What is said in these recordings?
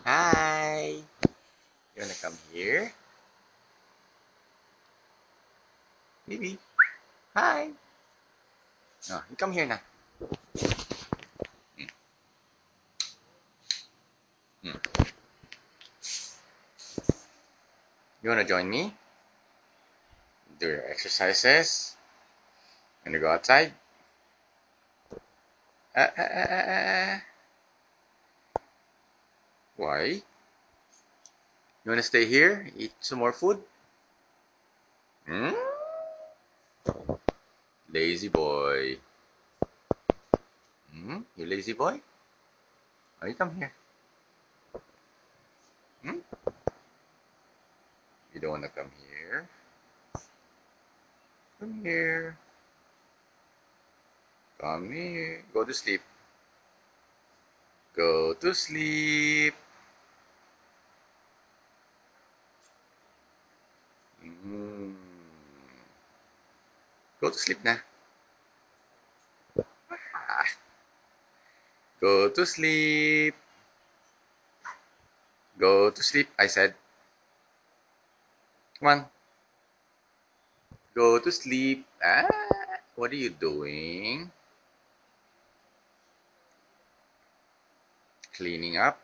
Hi. You wanna come here? Baby. Hi. Oh, you come here now. Mm, mm. You wanna join me? Do your exercises. Wanna go outside? Ah, ah, ah, ah, ah. Why? You wanna stay here? Eat some more food? Hmm? Lazy boy. Hmm? You lazy boy? Oh, you come here. Hmm? You don't wanna come here? Come here. Come here. Go to sleep. Go to sleep. Mm. Go to sleep now. Ah. Go to sleep. Go to sleep, I said. Come on. Go to sleep. Ah, what are you doing? Cleaning up?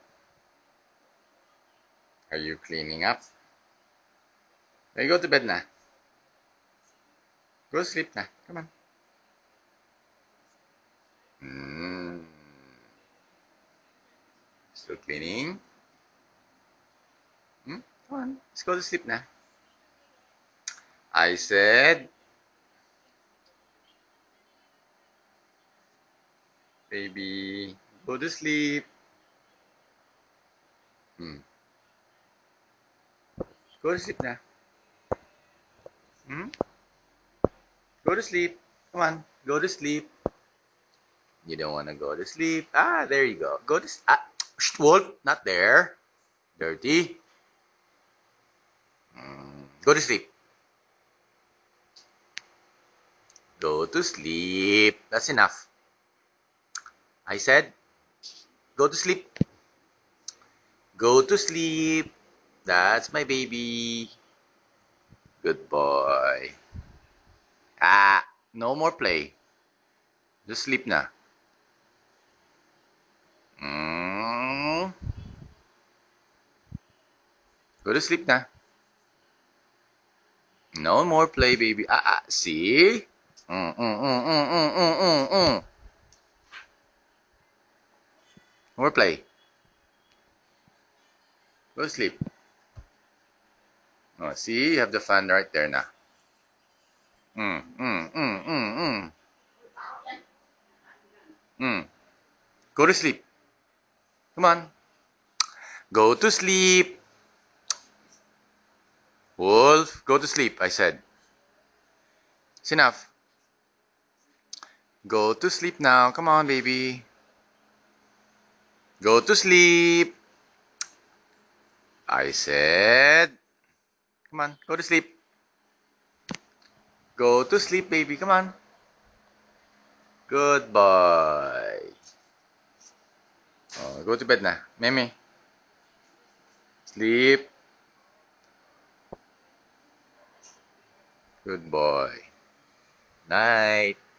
Are you cleaning up? Now you go to bed now. Go to sleep now. Come on. Mm. Still cleaning? Hmm? Come on. Let's go to sleep now. I said, baby, go to sleep. Hmm. Go to sleep now. Hmm? Go to sleep. Come on. Go to sleep. You don't want to go to sleep. Ah, there you go. Go to Wolf, not there. Dirty. Go to sleep. Go to sleep. That's enough. I said, go to sleep. Go to sleep. That's my baby. Good boy. Ah, no more play. Just sleep na. Mm. Go to sleep na. No more play, baby. See? Mm, mm, mm, mm, mm, mm, mm, mm. More play. Go to sleep. Oh, see? You have the fan right there now. Mm, mm, mm, mm, mm. Mm. Go to sleep. Come on. Go to sleep. Wolf, go to sleep, I said. It's enough. Go to sleep now. Come on, baby. Go to sleep. I said. Come on, go to sleep. Go to sleep, baby. Come on. Good boy. Oh, go to bed na. Meme. Sleep. Good boy. Night.